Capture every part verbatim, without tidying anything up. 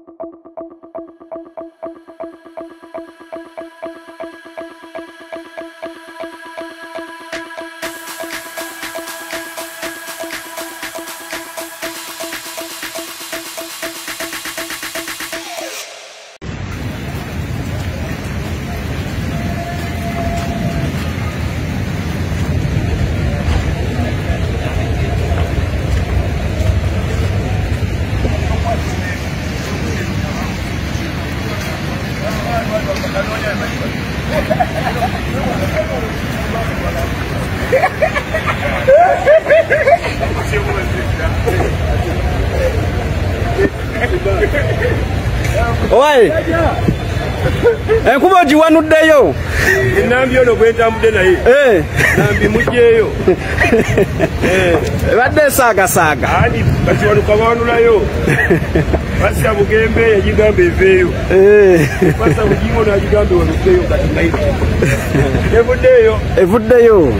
Oi! Enkuba jiwanuddeyo. Nambi ono gwentambudde naye. Eh. Nambi mujjeyo. Eh. Badde saaga saaga. Ani kati wano kawanulayo. Bassa Bugembe yagigamba eveeyo. Eh. Bassa Bugingo n'agigamba waluddeyo kati naye. Evuddeyo. Evuddeyo.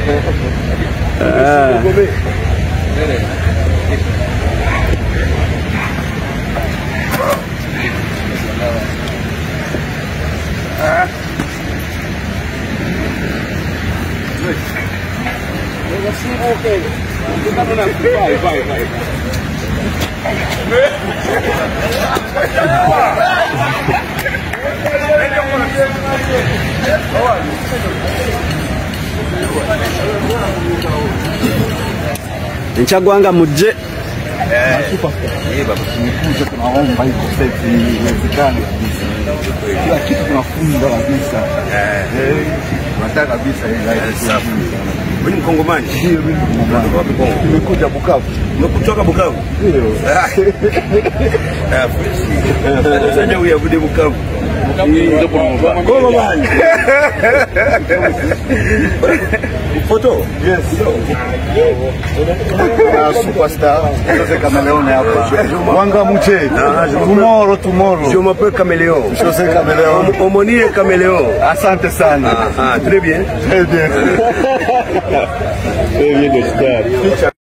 Ah. Okay. Vai, vai, vai. Nchagwanga muje. Eh, eh baba tumekuja tunaomba iko sasa iwezekane kabisa. Kila kitu tunafunga kabisa. Eh, tunataka kabisa hii safi. Wewe Mkongomani? Ndio mimi Mkongomani. Wapi Kongo? Nimekuja Bukavu. Umekutoka Bukavu? Ndio. Ah, fresh. Sasa huyu abude Bukavu. Ndio kwa Mkongomani. Photo? Yes. Ah, superstar. Jose Chameleon hapa. Wanga muche. Tomorrow, tomorrow. Je m'appelle Chameleon. Jose Chameleon. Omonie Chameleon. Asante sana. Ah, très bien. Très bien. Très bien de star.